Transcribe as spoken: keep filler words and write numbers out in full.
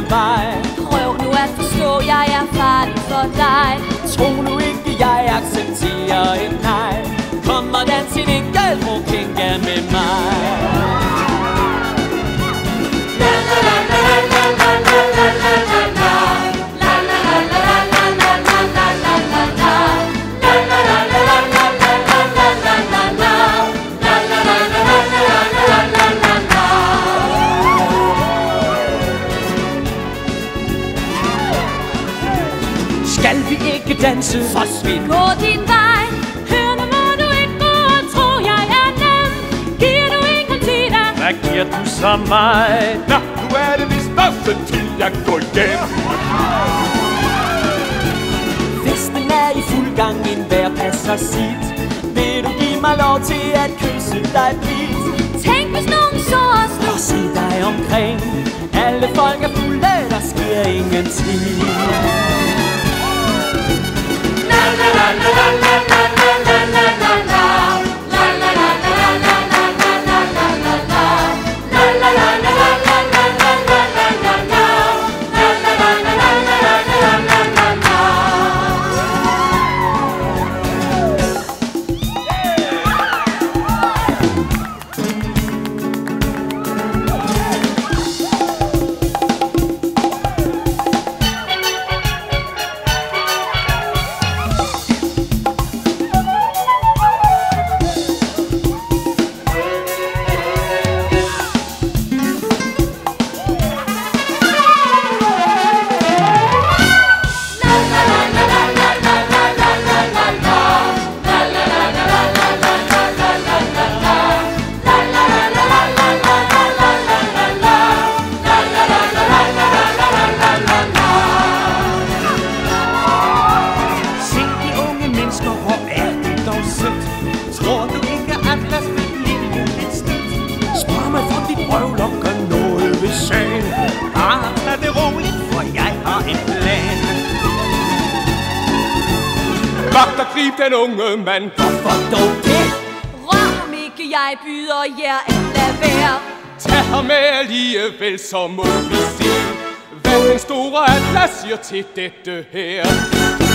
vej. Prøv nu at forstå, jeg er farlig for dig. Tro nu ikke, jeg accepterer et nej. Kom og dans en enkelt Rrokenka med mig. La la la la la la la la la la la. La la la la la la la la la la la. La la la la la la la la la la la la. La la la la la la la la la la. Skal vi ikke danse? Forsvind. Gå din vej. Hør nu, må du ikke gå og tro, jeg er nem. Giver du ingen til dig? Hvad giver du så mig? Nå, nu er det vist også tid at gå hjem. Festen er i fuld gang, enhver passer sit. Vil du give mig lov til at kysse dig blidt? Tænk hvis nogen så os nu. Og se dig omkring. Alle folk er fulde, der sker ingenting. La la la la la la la la la la la. La la la la la la la la la la la. La la la la la la la la la la la la. La la la la la la la la la la. Tror du ikke, Atlas vil blive lidt stødt? Spørg mig for dit røvl og gør noget ved sagen. Bare tag det roligt, for jeg har en plan. Vagt og grib den unge mand. Hvorfor dog det? Rør ham ikke, jeg byder jer at lade være. Tag ham med alligevel, så må vi se, hvad den store Atlas siger til dette her.